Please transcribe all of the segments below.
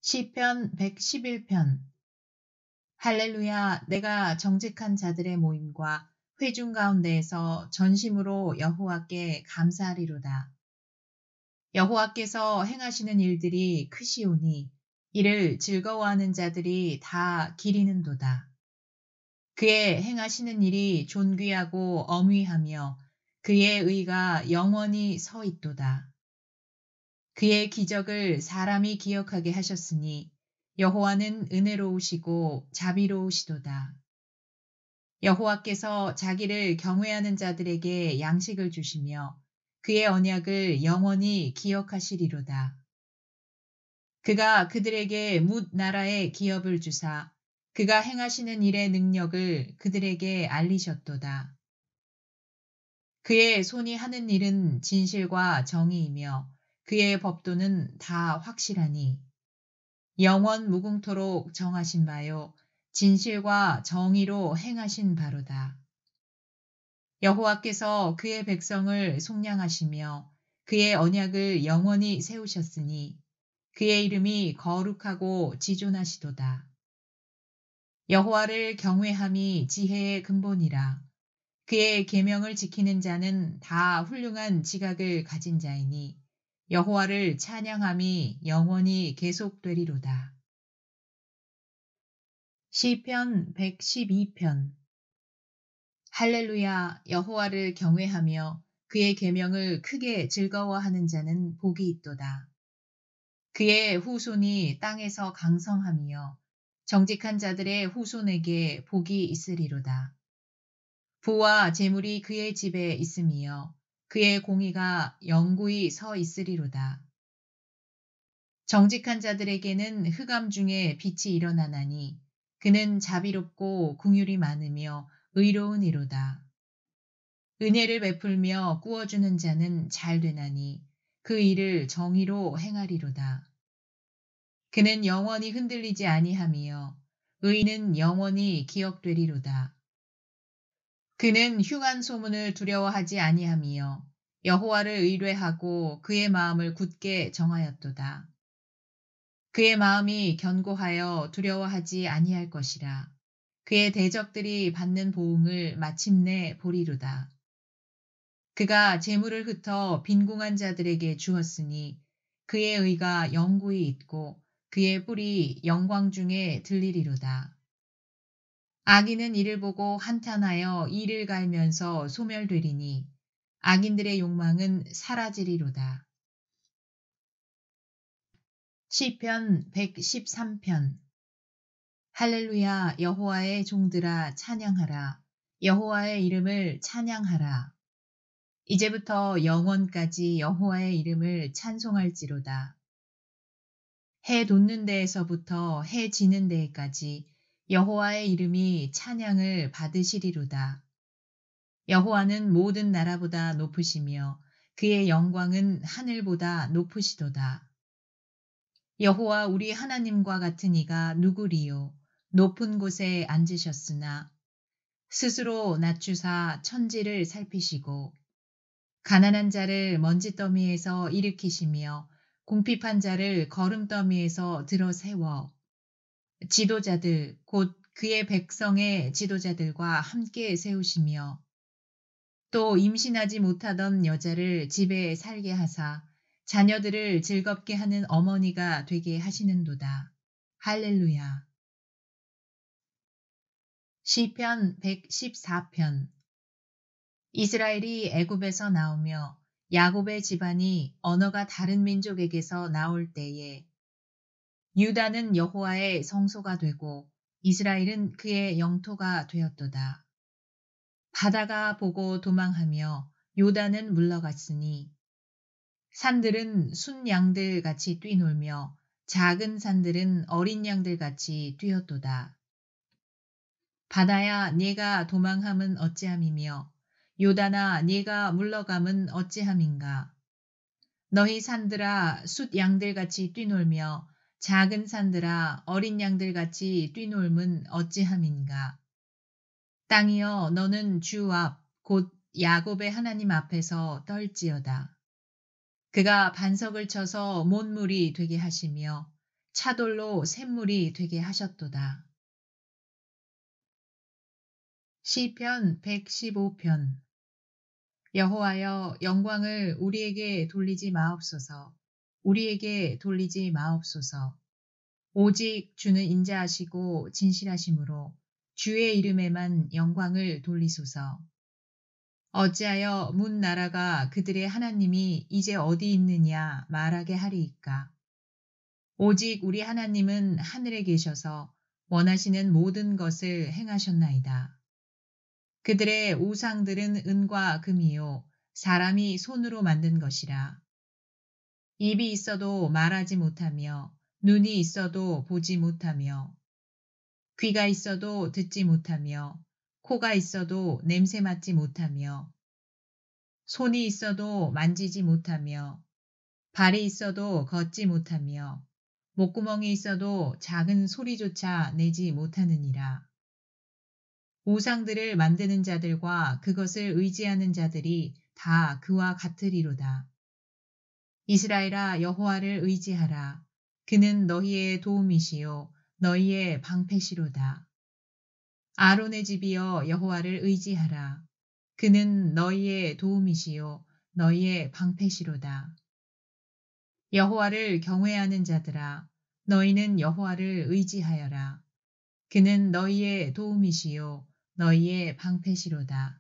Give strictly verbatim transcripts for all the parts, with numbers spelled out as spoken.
시편 백십일 편. 할렐루야. 내가 정직한 자들의 모임과 회중 가운데에서 전심으로 여호와께 감사하리로다. 여호와께서 행하시는 일들이 크시오니 이를 즐거워하는 자들이 다 기리는도다. 그의 행하시는 일이 존귀하고 엄위하며 그의 의가 영원히 서 있도다. 그의 기적을 사람이 기억하게 하셨으니 여호와는 은혜로우시고 자비로우시도다. 여호와께서 자기를 경외하는 자들에게 양식을 주시며 그의 언약을 영원히 기억하시리로다. 그가 그들에게 뭇 나라의 기업을 주사 그가 행하시는 일의 능력을 그들에게 알리셨도다. 그의 손이 하는 일은 진실과 정의이며 그의 법도는 다 확실하니 영원 무궁토록 정하신 바요 진실과 정의로 행하신 바로다. 여호와께서 그의 백성을 속량하시며 그의 언약을 영원히 세우셨으니 그의 이름이 거룩하고 지존하시도다. 여호와를 경외함이 지혜의 근본이라. 그의 계명을 지키는 자는 다 훌륭한 지각을 가진 자이니 여호와를 찬양함이 영원히 계속되리로다. 시편 백십이 편. 할렐루야. 여호와를 경외하며 그의 계명을 크게 즐거워하는 자는 복이 있도다. 그의 후손이 땅에서 강성하며 정직한 자들의 후손에게 복이 있으리로다. 부와 재물이 그의 집에 있으며 그의 공의가 영구히 서 있으리로다. 정직한 자들에게는 흑암 중에 빛이 일어나나니 그는 자비롭고 긍휼이 많으며 의로운 이로다. 은혜를 베풀며 꾸어주는 자는 잘 되나니 그 일을 정의로 행하리로다. 그는 영원히 흔들리지 아니하며 의인은 영원히 기억되리로다. 그는 흉한 소문을 두려워하지 아니하며 여호와를 의뢰하고 그의 마음을 굳게 정하였도다. 그의 마음이 견고하여 두려워하지 아니할 것이라. 그의 대적들이 받는 보응을 마침내 보리로다. 그가 재물을 흩어 빈궁한 자들에게 주었으니 그의 의가 영구히 있고 그의 뿔이 영광 중에 들리리로다. 악인은 이를 보고 한탄하여 이를 갈면서 소멸되리니 악인들의 욕망은 사라지리로다. 시편 백십삼 편. 할렐루야. 여호와의 종들아 찬양하라. 여호와의 이름을 찬양하라. 이제부터 영원까지 여호와의 이름을 찬송할지로다. 해 돋는 데에서부터 해 지는 데까지 여호와의 이름이 찬양을 받으시리로다. 여호와는 모든 나라보다 높으시며 그의 영광은 하늘보다 높으시도다. 여호와 우리 하나님과 같은 이가 누구리요. 높은 곳에 앉으셨으나 스스로 낮추사 천지를 살피시고 가난한 자를 먼지더미에서 일으키시며 궁핍한 자를 거름더미에서 들어 세워 지도자들 곧 그의 백성의 지도자들과 함께 세우시며 또 임신하지 못하던 여자를 집에 살게 하사 자녀들을 즐겁게 하는 어머니가 되게 하시는도다. 할렐루야. 시편 백십사 편. 이스라엘이 애굽에서 나오며 야곱의 집안이 언어가 다른 민족에게서 나올 때에 유다는 여호와의 성소가 되고 이스라엘은 그의 영토가 되었도다. 바다가 보고 도망하며 요단은 물러갔으니 산들은 순 양들 같이 뛰놀며 작은 산들은 어린 양들 같이 뛰었도다. 바다야 네가 도망함은 어찌함이며 요단아 네가 물러감은 어찌함인가. 너희 산들아 숫 양들같이 뛰놀며 작은 산들아 어린 양들같이 뛰놀면 어찌함인가. 땅이여 너는 주 앞 곧 야곱의 하나님 앞에서 떨지어다. 그가 반석을 쳐서 못물이 되게 하시며 차돌로 샘물이 되게 하셨도다. 시편 백십오 편. 여호와여, 영광을 우리에게 돌리지 마옵소서. 우리에게 돌리지 마옵소서. 오직 주는 인자하시고 진실하심으로 주의 이름에만 영광을 돌리소서. 어찌하여 문 나라가 그들의 하나님이 이제 어디 있느냐 말하게 하리이까. 오직 우리 하나님은 하늘에 계셔서 원하시는 모든 것을 행하셨나이다. 그들의 우상들은 은과 금이요 사람이 손으로 만든 것이라. 입이 있어도 말하지 못하며 눈이 있어도 보지 못하며 귀가 있어도 듣지 못하며 코가 있어도 냄새 맡지 못하며 손이 있어도 만지지 못하며 발이 있어도 걷지 못하며 목구멍이 있어도 작은 소리조차 내지 못하느니라. 우상들을 만드는 자들과 그것을 의지하는 자들이 다 그와 같으리로다. 이스라엘아, 여호와를 의지하라. 그는 너희의 도움이시요 너희의 방패시로다. 아론의 집이여, 여호와를 의지하라. 그는 너희의 도움이시요 너희의 방패시로다. 여호와를 경외하는 자들아, 너희는 여호와를 의지하여라. 그는 너희의 도움이시요 너희의 방패시로다.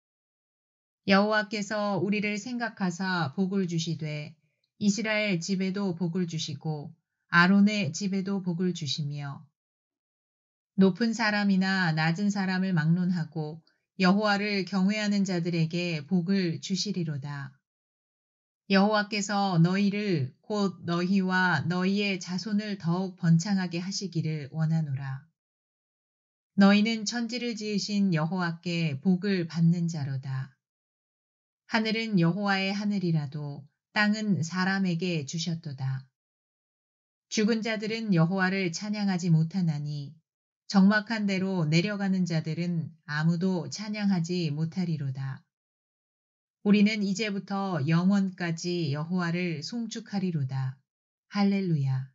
여호와께서 우리를 생각하사 복을 주시되 이스라엘 집에도 복을 주시고 아론의 집에도 복을 주시며 높은 사람이나 낮은 사람을 막론하고 여호와를 경외하는 자들에게 복을 주시리로다. 여호와께서 너희를 곧 너희와 너희의 자손을 더욱 번창하게 하시기를 원하노라. 너희는 천지를 지으신 여호와께 복을 받는 자로다. 하늘은 여호와의 하늘이라도 땅은 사람에게 주셨도다. 죽은 자들은 여호와를 찬양하지 못하나니 적막한 데로 내려가는 자들은 아무도 찬양하지 못하리로다. 우리는 이제부터 영원까지 여호와를 송축하리로다. 할렐루야.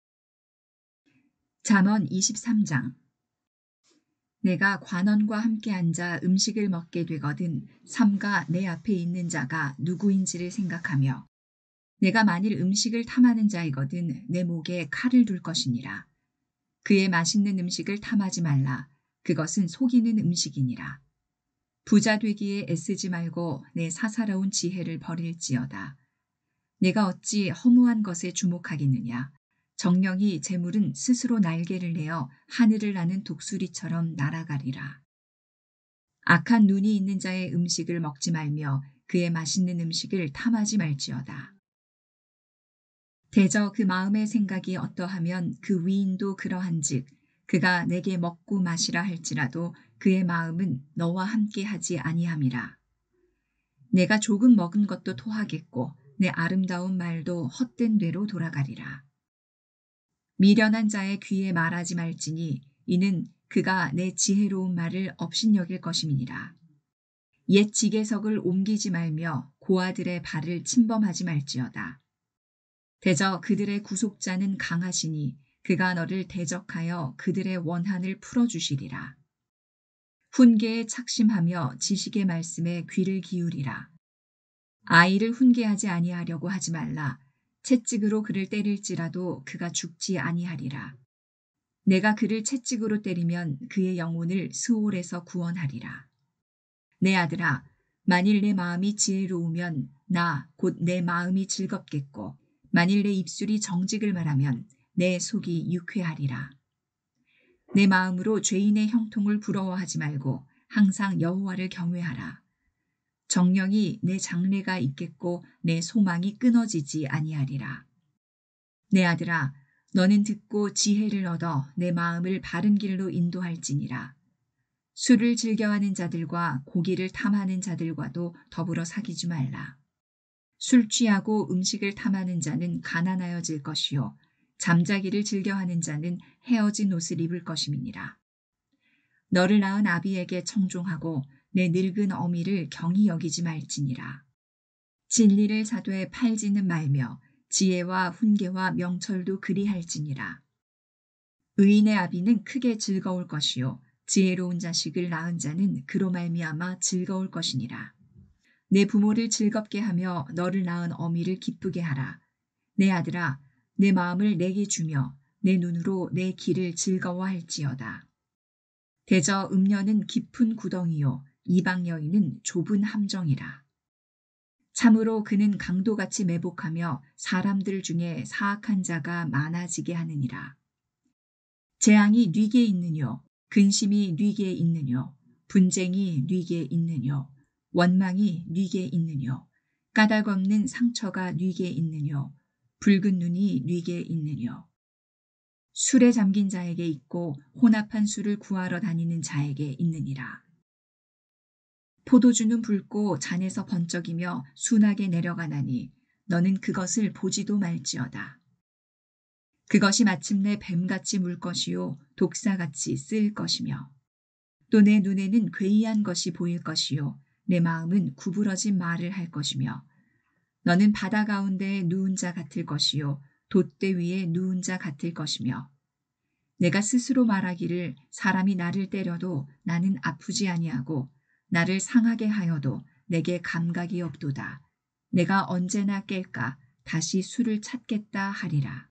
잠언 이십삼 장. 내가 관원과 함께 앉아 음식을 먹게 되거든 삼가 내 앞에 있는 자가 누구인지를 생각하며 내가 만일 음식을 탐하는 자이거든 내 목에 칼을 둘 것이니라. 그의 맛있는 음식을 탐하지 말라. 그것은 속이는 음식이니라. 부자 되기에 애쓰지 말고 내 사사로운 지혜를 버릴지어다. 내가 어찌 허무한 것에 주목하겠느냐. 정령이 재물은 스스로 날개를 내어 하늘을 나는 독수리처럼 날아가리라. 악한 눈이 있는 자의 음식을 먹지 말며 그의 맛있는 음식을 탐하지 말지어다. 대저 그 마음의 생각이 어떠하면 그 위인도 그러한즉 그가 내게 먹고 마시라 할지라도 그의 마음은 너와 함께 하지 아니함이라. 내가 조금 먹은 것도 토하겠고 내 아름다운 말도 헛된 되로 돌아가리라. 미련한 자의 귀에 말하지 말지니 이는 그가 내 지혜로운 말을 업신여길 것임이니라. 옛 지게석을 옮기지 말며 고아들의 발을 침범하지 말지어다. 대저 그들의 구속자는 강하시니 그가 너를 대적하여 그들의 원한을 풀어주시리라. 훈계에 착심하며 지식의 말씀에 귀를 기울이라. 아이를 훈계하지 아니하려고 하지 말라. 채찍으로 그를 때릴지라도 그가 죽지 아니하리라. 내가 그를 채찍으로 때리면 그의 영혼을 스올에서 구원하리라. 내 아들아, 만일 내 마음이 지혜로우면 나 곧 내 마음이 즐겁겠고 만일 내 입술이 정직을 말하면 내 속이 유쾌하리라. 내 마음으로 죄인의 형통을 부러워하지 말고 항상 여호와를 경외하라. 정령이 내 장래가 있겠고 내 소망이 끊어지지 아니하리라. 내 아들아, 너는 듣고 지혜를 얻어 내 마음을 바른 길로 인도할지니라. 술을 즐겨하는 자들과 고기를 탐하는 자들과도 더불어 사귀지 말라. 술 취하고 음식을 탐하는 자는 가난하여질 것이요 잠자기를 즐겨하는 자는 헤어진 옷을 입을 것임이니라. 너를 낳은 아비에게 청종하고 내 늙은 어미를 경히 여기지 말지니라. 진리를 사되 팔지는 말며 지혜와 훈계와 명철도 그리할지니라. 의인의 아비는 크게 즐거울 것이요 지혜로운 자식을 낳은 자는 그로 말미암아 즐거울 것이니라. 내 부모를 즐겁게 하며 너를 낳은 어미를 기쁘게 하라. 내 아들아, 내 마음을 내게 주며 내 눈으로 내 길을 즐거워할지어다. 대저 음녀는 깊은 구덩이요 이방 여인은 좁은 함정이라. 참으로 그는 강도같이 매복하며 사람들 중에 사악한 자가 많아지게 하느니라. 재앙이 뉘게 있느뇨, 근심이 뉘게 있느뇨, 분쟁이 뉘게 있느뇨, 원망이 뉘게 있느뇨, 까닭 없는 상처가 뉘게 있느뇨, 붉은 눈이 뉘게 있느뇨. 술에 잠긴 자에게 있고 혼합한 술을 구하러 다니는 자에게 있느니라. 포도주는 붉고 잔에서 번쩍이며 순하게 내려가나니 너는 그것을 보지도 말지어다. 그것이 마침내 뱀같이 물 것이요 독사같이 쓰일 것이며 또 내 눈에는 괴이한 것이 보일 것이요 내 마음은 구부러진 말을 할 것이며 너는 바다 가운데에 누운 자 같을 것이요 돛대 위에 누운 자 같을 것이며 내가 스스로 말하기를 사람이 나를 때려도 나는 아프지 아니하고 나를 상하게 하여도 내게 감각이 없도다. 내가 언제나 깰까 다시 술을 찾겠다 하리라.